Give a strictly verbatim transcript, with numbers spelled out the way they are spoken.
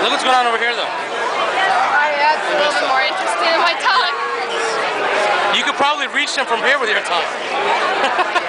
Look what's going on over here, though. I am a little bit more interested in my tongue. You could probably reach them from here with your tongue.